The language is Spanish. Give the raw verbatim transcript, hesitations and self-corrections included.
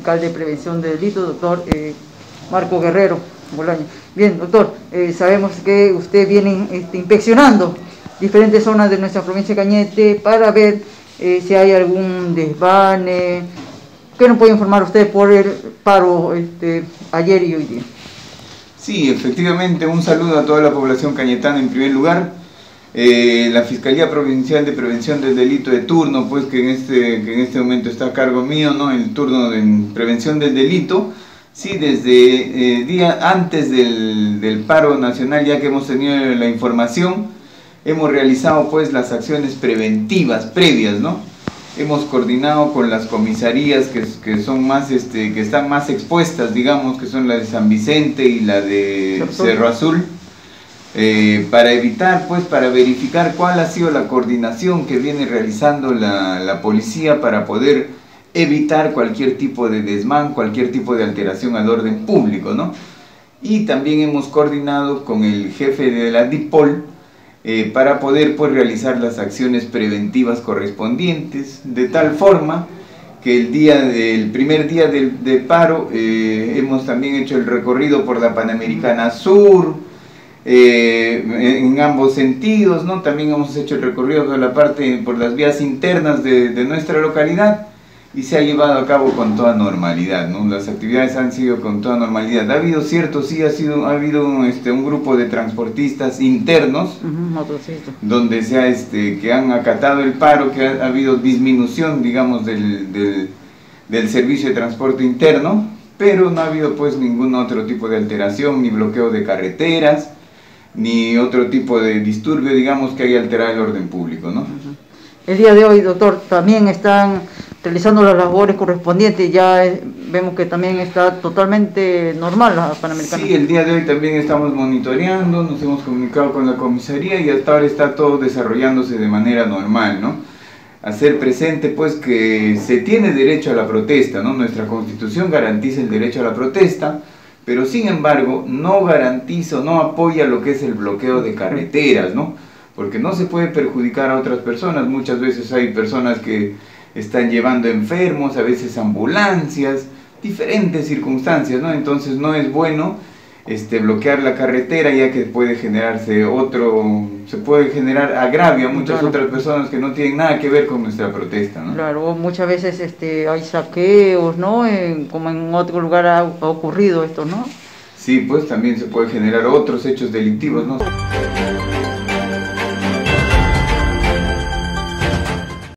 fiscal de prevención de delitos, doctor eh, Marco Guerrero Bolaño. Bien, doctor, eh, sabemos que usted viene este, inspeccionando diferentes zonas de nuestra provincia de Cañete para ver eh, si hay algún desvane. ¿Qué nos puede informar usted por el paro este, ayer y hoy día? Sí, efectivamente, un saludo a toda la población cañetana en primer lugar. Eh, la Fiscalía Provincial de Prevención del Delito de turno, pues que en este, que en este momento está a cargo mío, ¿no? El turno de prevención del delito. Sí, desde eh, día antes del, del paro nacional, ya que hemos tenido la información, hemos realizado pues las acciones preventivas previas, ¿no? Hemos coordinado con las comisarías que, que son más, este, que están más expuestas, digamos, que son la de San Vicente y la de Cerro Azul. Eh, para evitar, pues, para verificar cuál ha sido la coordinación que viene realizando la, la policía para poder evitar cualquier tipo de desmán, cualquier tipo de alteración al orden público, ¿no? Y también hemos coordinado con el jefe de la DIPOL eh, para poder, pues, realizar las acciones preventivas correspondientes, de tal forma que el día del primer día del, del paro eh, hemos también hecho el recorrido por la Panamericana Sur, Eh, en ambos sentidos, ¿no? También hemos hecho el recorrido por la parte, por las vías internas de, de nuestra localidad y se ha llevado a cabo con toda normalidad, ¿no? Las actividades han sido con toda normalidad. Ha habido cierto, sí, ha sido, ha habido este, un grupo de transportistas internos, uh-huh, donde se ha, este, que han acatado el paro, que ha, ha habido disminución, digamos, del, del, del servicio de transporte interno, pero no ha habido pues ningún otro tipo de alteración, ni bloqueo de carreteras, ni otro tipo de disturbio, digamos, que haya alterado el orden público, ¿no? El día de hoy, doctor, también están realizando las labores correspondientes, ya vemos que también está totalmente normal la Panamericana. Sí, el día de hoy también estamos monitoreando, nos hemos comunicado con la comisaría y hasta ahora está todo desarrollándose de manera normal, ¿no? Hacer presente pues que se tiene derecho a la protesta, ¿no? Nuestra Constitución garantiza el derecho a la protesta, pero sin embargo no garantiza, no apoya lo que es el bloqueo de carreteras, ¿no? Porque no se puede perjudicar a otras personas. Muchas veces hay personas que están llevando enfermos, a veces ambulancias, diferentes circunstancias, ¿no? Entonces no es bueno este, bloquear la carretera, ya que puede generarse otro, se puede generar agravio a muchas, claro, otras personas que no tienen nada que ver con nuestra protesta, ¿no? Claro, muchas veces este, hay saqueos, ¿no? En, como en otro lugar ha, ha ocurrido esto, ¿no? Sí, pues también se puede generar otros hechos delictivos, ¿no?